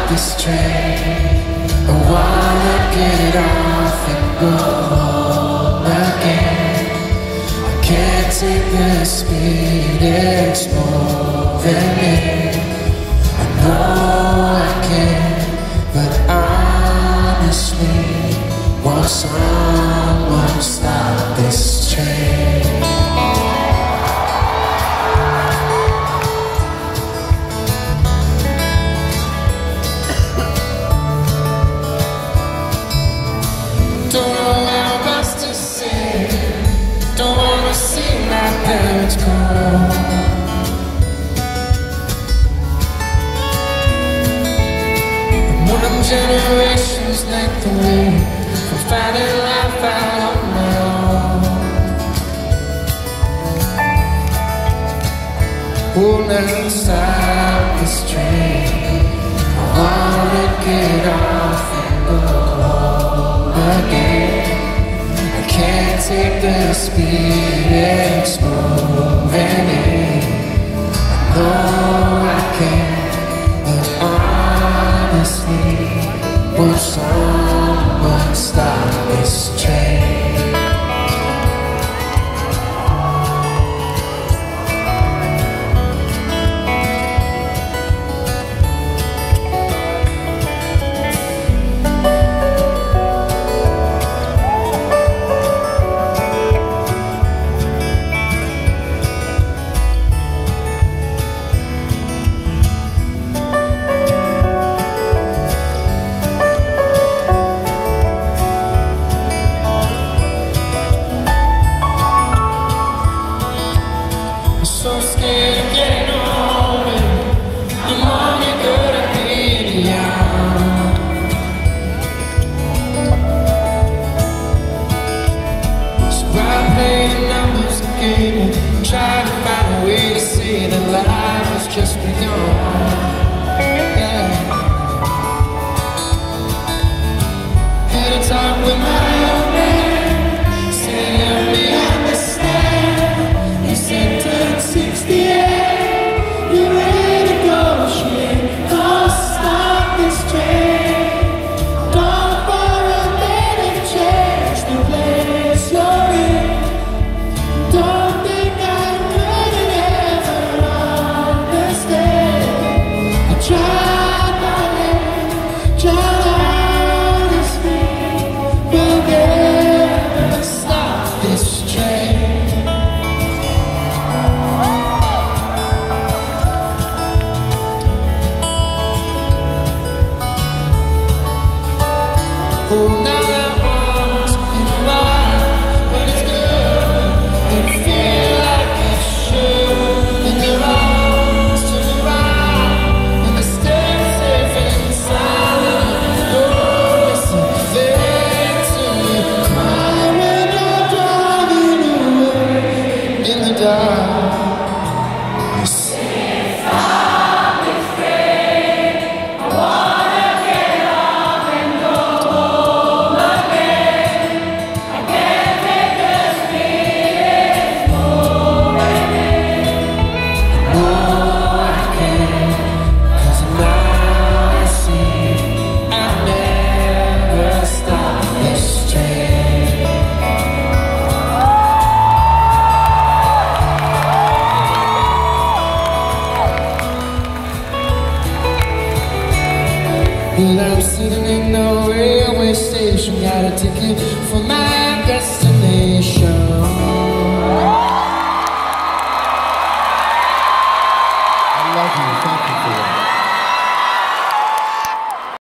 this train. I wanna get off and go home again. I can't take the speed, it's moving me. I know I can, but honestly, won't someone stop this train? Don't know how else to say. Don't wanna see my parents go. One generation's length away from finding life out on my own. Oh, now stop this train. I wanna get off and go home again. I can't take the speed it's moving in. I know I can, but honestly, will someone stop this train? So scared of getting older. I'm only good at being young. So I play the numbers game and try to find a way to say that life has just begun. Yeah. Had a talk with my old man, saying let me understand. He said 68, you're ready to go, shit. Don't stop this train. Don't for a minute change the place you're in. Don't think I couldn't ever understand. I tried my hand, tried honestly, will never stop this train. Oh, now that once in a while, but it's good. Don't feel like it should. And your arms turn around, and they stay safe and silent. Don't listen, they to you cry when you're driving away in the dark. Well, I'm sitting in the railway station, got a ticket for